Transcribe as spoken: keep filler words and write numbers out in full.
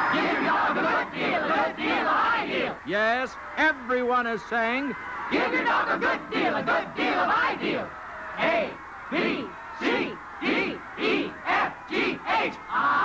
Give your dog a good deal, a good deal, a high deal. Yes, everyone is saying, give your dog a good deal, a good deal, a high deal. A, B, C, D, E, F, G, H, I.